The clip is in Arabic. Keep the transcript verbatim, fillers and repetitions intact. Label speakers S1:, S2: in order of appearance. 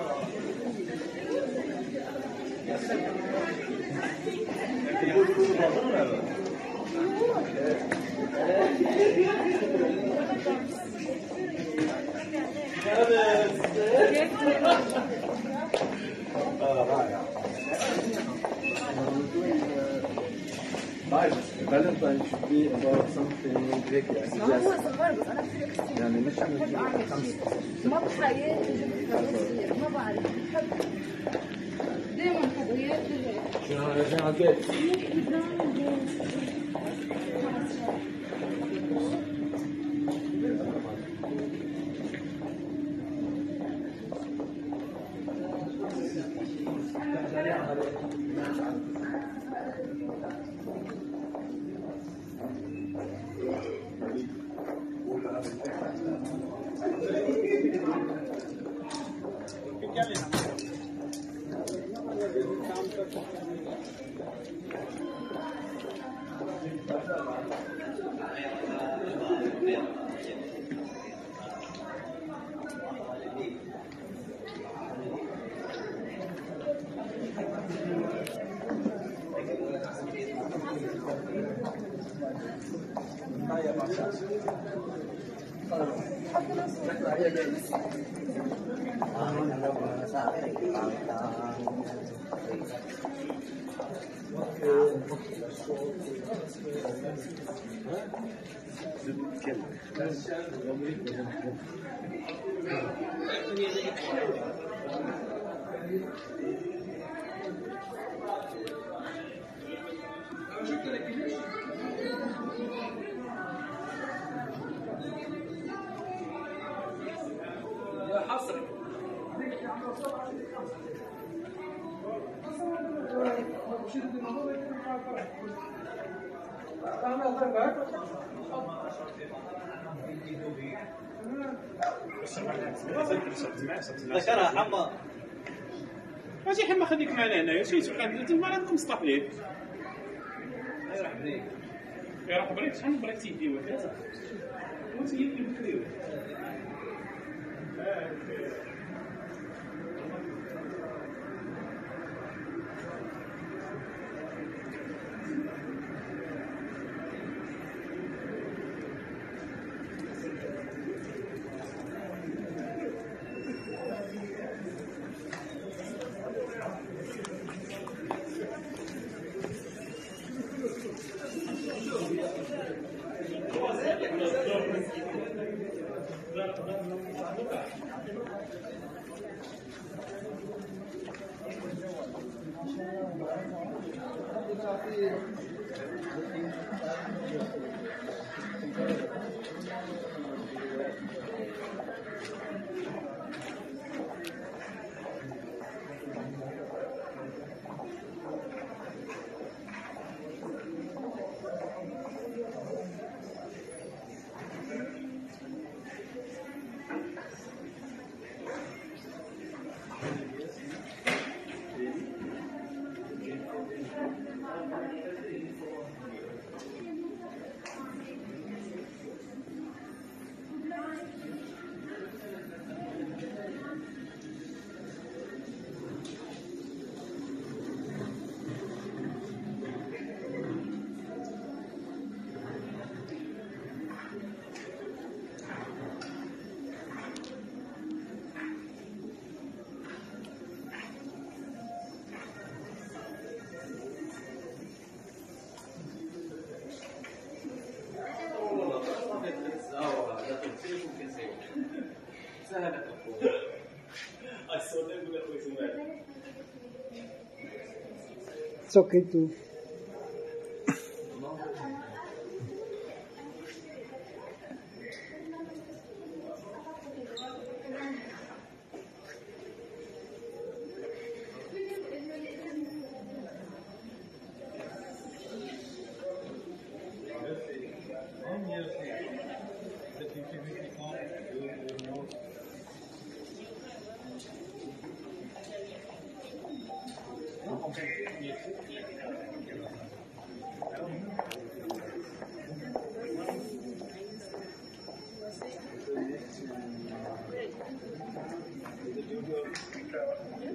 S1: Valentine should be about something Greek يعني
S2: ما هو صغير بس انا كثير
S1: يعني مش
S2: بحب اعمل شيء ما بحياتي جبت ما بعرف بحب دائما بحب وياك
S1: شنو راجعين على البيت؟
S3: ذكرها حما
S4: ماشي حما خليك معنا هنايا شي تبقى انت ما عندكم سطاح ليك
S3: يروح بريك
S4: يروح بريك شحال من بريك تيديو ثلاثه وانت يديو بكريو
S5: It's okay to. Yeah.